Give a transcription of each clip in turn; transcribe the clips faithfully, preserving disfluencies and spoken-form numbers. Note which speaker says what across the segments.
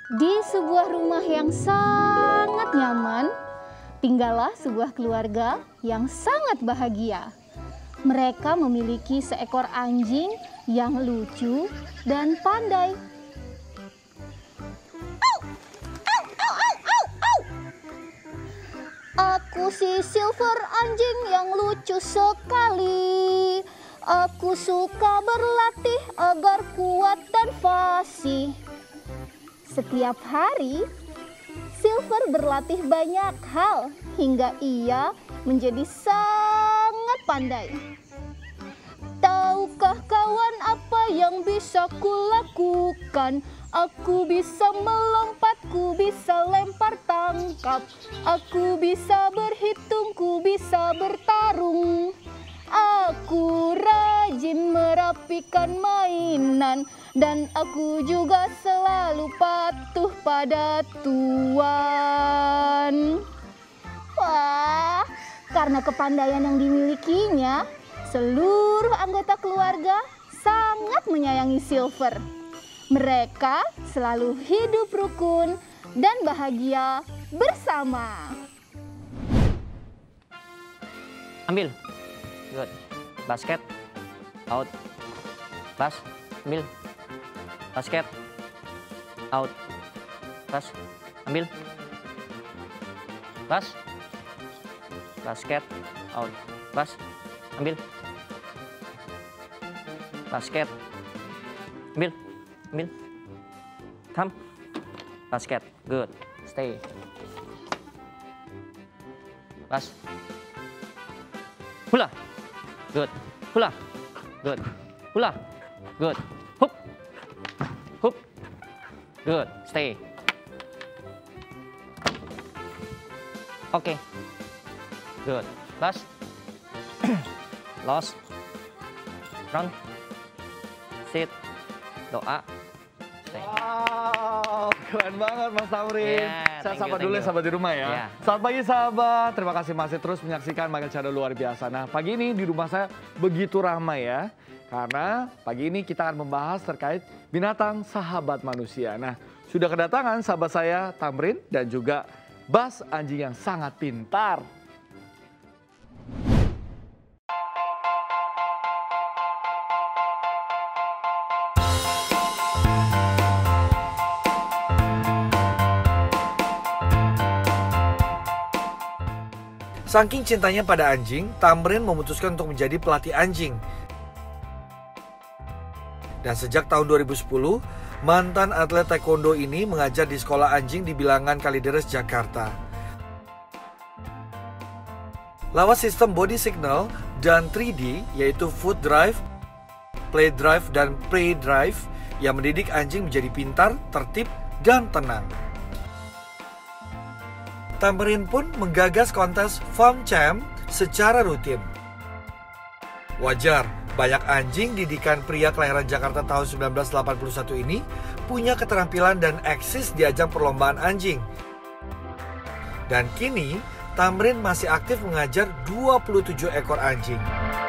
Speaker 1: Di sebuah rumah yang sangat nyaman, tinggallah sebuah keluarga yang sangat bahagia. Mereka memiliki seekor anjing yang lucu dan pandai. Aku si Silver, anjing yang lucu sekali. Aku suka berlatih agar kuat dan fasih. Setiap hari, Silver berlatih banyak hal hingga ia menjadi sangat pandai. Tahukah kawan apa yang bisa kulakukan? Aku bisa melompat, ku bisa lempar tangkap. Aku bisa berhitung, ku bisa bertarung. Aku rajin merapikan mainan, dan aku juga selalu patuh pada tuan. Wah, karena kepandaian yang dimilikinya, seluruh anggota keluarga sangat menyayangi Silver. Mereka selalu hidup rukun dan bahagia bersama.
Speaker 2: Ambil. Good. Basket. Out. Pas. Ambil. Basket. Out. Pas. Ambil. Pas. Basket. Out. Pas. Ambil. Basket. Ambil. Ambil. Come. Basket. Good. Stay. Pas. Hula. Good. Hula. Good. Hula. Good. Hoop. Hoop. Good. Stay. Oke. Okay. Good. Bas. Lost. Run. Sit. Doa. Stay.
Speaker 3: Wow, keren banget Mas Tamrin.
Speaker 2: Yeah,
Speaker 3: Saya
Speaker 2: thank
Speaker 3: sapa
Speaker 2: you,
Speaker 3: dulu ya
Speaker 2: thank you.
Speaker 3: sahabat di rumah ya.
Speaker 2: Yeah.
Speaker 3: Selamat pagi sahabat, terima kasih masih terus menyaksikan Michael Channel luar biasa. Nah pagi ini di rumah saya begitu ramai ya. Karena pagi ini kita akan membahas terkait binatang sahabat manusia. Nah sudah kedatangan sahabat saya Tamrin dan juga Bas, anjing yang sangat pintar. Saking cintanya pada anjing, Tamrin memutuskan untuk menjadi pelatih anjing. Dan sejak tahun dua ribu sepuluh, mantan atlet taekwondo ini mengajar di sekolah anjing di Bilangan Kalideres, Jakarta. Lewat sistem body signal dan tiga D, yaitu food drive, play drive, dan prey drive, yang mendidik anjing menjadi pintar, tertib, dan tenang. Tamrin pun menggagas kontes Farm Champ secara rutin. Wajar, banyak anjing didikan pria kelahiran Jakarta tahun seribu sembilan ratus delapan puluh satu ini punya keterampilan dan eksis di ajang perlombaan anjing. Dan kini, Tamrin masih aktif mengajar dua puluh tujuh ekor anjing.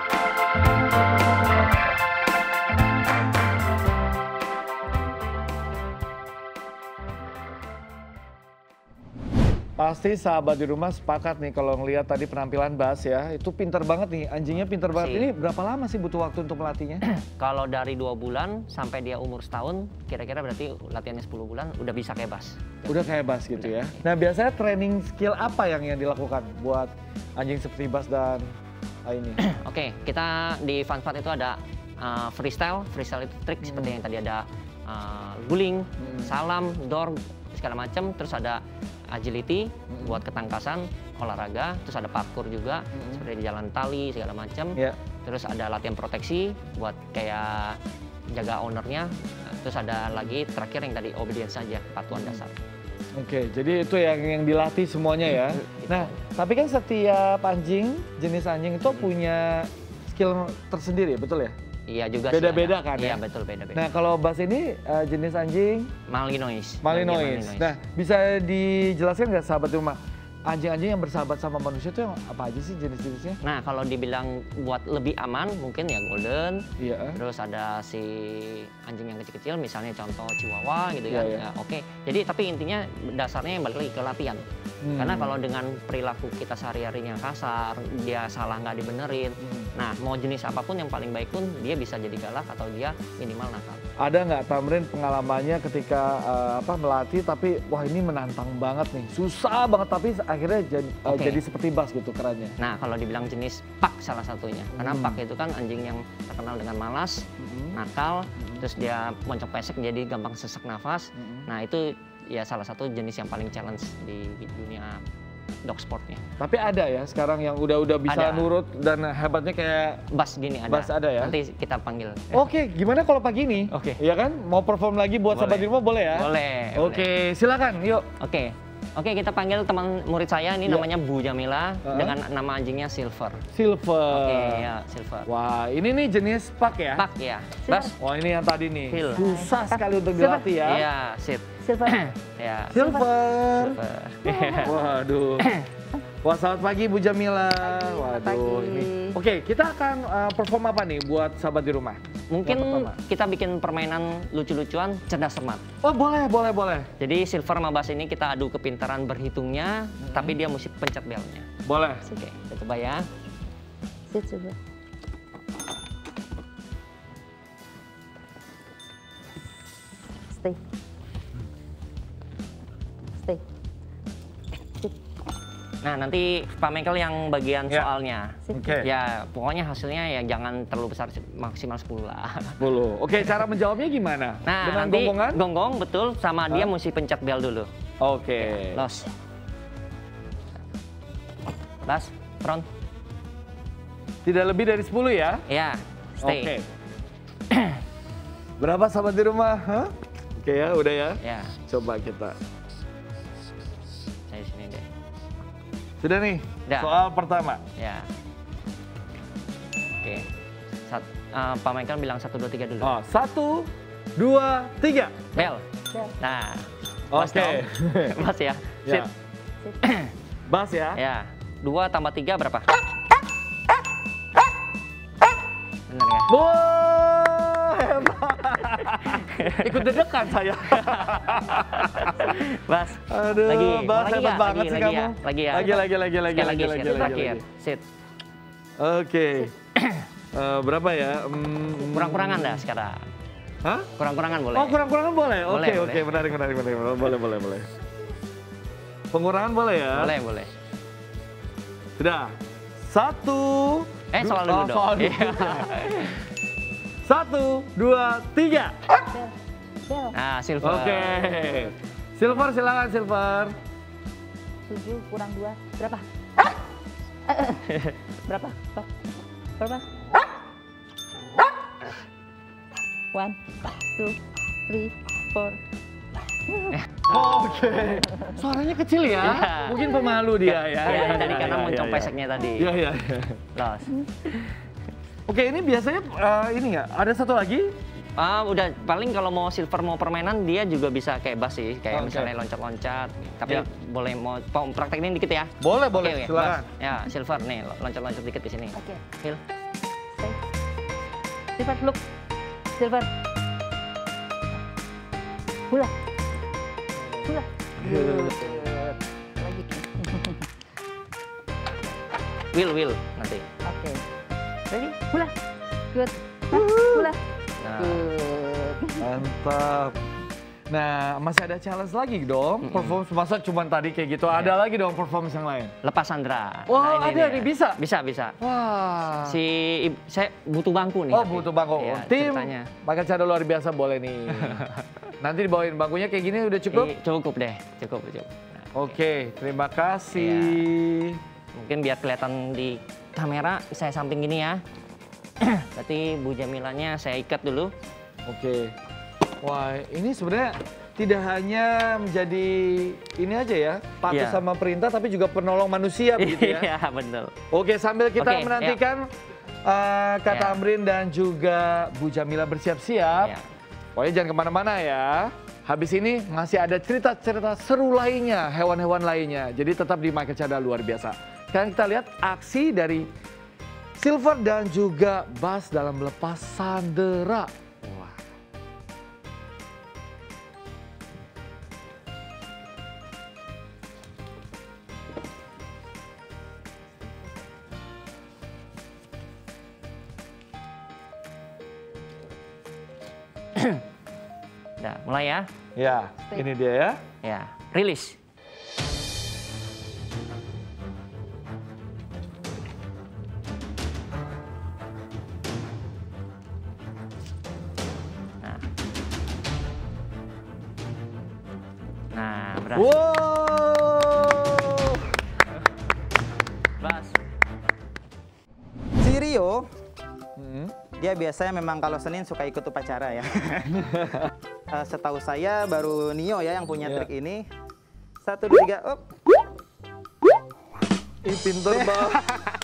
Speaker 3: Pasti sahabat di rumah sepakat nih kalau ngelihat tadi penampilan Bas ya, itu pinter banget nih, anjingnya pinter banget. Ini berapa lama sih butuh waktu untuk melatihnya?
Speaker 2: Kalau dari dua bulan sampai dia umur setahun, kira-kira berarti latihannya sepuluh bulan udah bisa kayak Bas.
Speaker 3: Udah kayak Bas gitu ya. Nah biasanya training skill apa yang yang dilakukan buat anjing seperti Bas dan ini?
Speaker 2: Oke, kita di Fun Fun itu ada uh, freestyle, freestyle itu trik hmm. seperti yang tadi ada uh, guling, hmm. salam, door, segala macam, terus ada agility hmm. buat ketangkasan, olahraga, terus ada parkour juga hmm. seperti di jalan tali segala macam, yeah. terus ada latihan proteksi buat kayak jaga ownernya, terus ada lagi terakhir yang tadi obedience saja, kepatuhan hmm. dasar.
Speaker 3: Oke, jadi itu yang yang dilatih semuanya ya. Hmm. Nah, tapi kan setiap anjing, jenis anjing itu hmm. punya skill tersendiri, betul ya?
Speaker 2: Iya juga
Speaker 3: beda-beda kan
Speaker 2: ya?
Speaker 3: ya?
Speaker 2: Iya betul, beda-beda.
Speaker 3: Nah kalau Bas ini uh, jenis anjing?
Speaker 2: Malinois.
Speaker 3: Malinois. Nah bisa dijelaskan nggak sahabat rumah, anjing-anjing yang bersahabat sama manusia itu yang apa aja sih jenis-jenisnya?
Speaker 2: Nah, kalau dibilang buat lebih aman mungkin ya golden.
Speaker 3: Iya.
Speaker 2: Terus ada si anjing yang kecil-kecil misalnya contoh chihuahua gitu kan.
Speaker 3: Iya, iya.
Speaker 2: Ya, oke. Jadi tapi intinya dasarnya yang balik lagi ke latihan. Hmm. Karena kalau dengan perilaku kita sehari-harinya kasar, dia salah nggak dibenerin. Hmm. Nah, mau jenis apapun yang paling baik pun dia bisa jadi galak atau dia minimal nakal.
Speaker 3: Ada nggak Tamrin pengalamannya ketika uh, apa melatih tapi wah ini menantang banget nih, susah banget tapi akhirnya jadi, uh,
Speaker 2: okay.
Speaker 3: jadi seperti Bas gitu kerannya.
Speaker 2: Nah, kalau dibilang jenis Pak salah satunya. Karena hmm. Pak itu kan anjing yang terkenal dengan malas, hmm. nakal, hmm. terus dia moncong pesek jadi gampang sesak nafas. Hmm. Nah, itu ya salah satu jenis yang paling challenge di dunia dog sportnya. Tapi ada ya sekarang yang udah-udah bisa ada. Nurut dan hebatnya kayak Bas gini ada. Bas ada ya? Nanti kita panggil.
Speaker 3: Oke, gimana kalau pagi ini? Oke. Iya kan? Mau perform lagi buat sahabat di rumah boleh ya? Boleh. Oke, silakan yuk. Oke. Oke, kita panggil teman murid saya, ini ya. Namanya Bu Jamila, uh-huh. dengan nama anjingnya Silver. Silver. Oke, ya, Silver. Wah, ini nih jenis Pak ya? Pak ya. Bas. Wah, ini yang tadi nih. Sil. Susah sekali untuk dilatih ya. Iya, sit. Silver. Ya. Silver. Silver. Waduh. Wah, selamat pagi Bu Jamila. Waduh, pagi. Ini. Oke, kita akan uh, perform apa nih buat sahabat di rumah? Mungkin kita bikin permainan lucu-lucuan, cerdas cermat. Oh, boleh, boleh, boleh. Jadi Silver sama Bas ini kita adu kepintaran berhitungnya, hmm. tapi dia mesti pencet belnya. Boleh. Oke, kita coba ya. Sit, coba. Stay. Stay. Sit. Nah, nanti Pak Michael yang bagian ya. Soalnya. Oke. Okay. Ya, pokoknya hasilnya ya jangan terlalu besar, maksimal sepuluh lah. sepuluh. Oke, okay, cara menjawabnya gimana? Nah, dengan nanti gonggongan? Gonggong, betul. Sama huh? dia mesti pencet bel dulu. Oke. Okay. Los. Bas, front. Tidak lebih dari sepuluh ya? Ya, stay. Oke. Okay. Berapa sahabat di rumah? Huh? Oke okay, ya, udah ya? Ya. Coba kita. Saya sini deh. Sudah nih, udah. Soal pertama. Ya. Oke. Sat, uh, Pak Michael bilang satu, dua, tiga dulu. Oh, satu, dua, tiga. Bel. Bel. Nah. Oke. Okay. Bas ya. Sit. Ya. Bas ya. Ya. Dua tambah tiga berapa? Benar ya? Wah, hebat. Ikut deg-degan saya. Bas. Aduh, lagi. Bas lagi hebat banget lagi, sih lagi kamu. Ya. Lagi ya. Lagi, lagi, lagi, lagi, lagi, lagi, lagi, lagi, lagi. Sit. Oke. Okay. Uh, berapa ya? Um, Kurang-kurangan dah sekarang. Hah? Kurang-kurangan boleh. Oh, kurang-kurangan boleh. Oke, okay, oke, okay. menarik, menarik, menarik. Boleh, boleh, boleh. Pengurangan boleh ya? Boleh, boleh. Sudah. Satu. Eh, soal dulu oh, dong. Soal dulu. Satu, dua, tiga. Nah, Silver. Oke. Okay. Silver, silakan Silver. Tujuh kurang dua, berapa? Berapa? Berapa? One, two, three, four. Oke, okay. Suaranya kecil ya? Ya. Mungkin pemalu dia ya. Ya, ya tadi ya, karena ya, moncong ya, peseknya ya. Tadi. Iya, iya. Ya. Los. Oke, ini biasanya uh, ini nggak? Ada satu lagi? Uh, udah paling kalau mau Silver mau permainan dia juga bisa kayak Bas sih, kayak okay. misalnya loncat-loncat. Tapi ya. Boleh mau praktekin dikit ya? Boleh, boleh. Okay, silakan. Bas. Ya, Silver nih loncat-loncat dikit di sini. Oke. Okay. Stay. Silver, look. Silver. Hula. Hula. Good. Lagi. Will, will nanti. Oke. Okay. Ready? Hula. Good. Hula. Nah. Good. Mantap. Nah, masih ada challenge lagi dong. Mm-hmm. Performance masa cuma tadi kayak gitu. Yeah. Ada lagi dong performance yang lain. Lepas Sandra. Wah, wow, nah, ada nih bisa. Bisa, bisa. Wah. Si saya butuh bangku nih. Oh, tapi. Butuh bangku. Ya, tim Michael Channel luar biasa boleh nih. Nanti dibawain bangkunya kayak gini udah cukup? Eh, cukup deh, cukup, cukup. Nah, oke, okay. Terima kasih. Ya. Mungkin biar kelihatan di kamera saya samping gini ya. Berarti Bu Jamilanya saya ikat dulu. Oke. Okay. Wah, ini sebenarnya tidak hanya menjadi ini aja ya, patuh yeah. sama perintah, tapi juga penolong manusia begitu ya. Iya, betul. Oke, sambil kita okay, menantikan yeah. uh, Kak yeah. Tamrin dan juga Bu Jamila bersiap-siap. Yeah. Pokoknya jangan kemana-mana ya. habis ini masih ada cerita-cerita seru lainnya, hewan-hewan lainnya. Jadi tetap di Michael Chada luar biasa. Sekarang kita lihat aksi dari Silver dan juga Bas dalam melepas sandera. Wah.
Speaker 2: Udah, mulai ya.
Speaker 3: Ya, ini dia ya.
Speaker 2: Ya, rilis. Nah. Nah, berhasil.
Speaker 3: Wow.
Speaker 2: Bas.
Speaker 4: Si Rio,
Speaker 3: Hmm.
Speaker 4: dia biasanya memang kalau Senin suka ikut upacara ya. Uh, setahu saya baru Nio ya yang punya
Speaker 3: Yeah.
Speaker 4: trik ini. Satu, dua, tiga, up.
Speaker 3: Ih, pinter banget.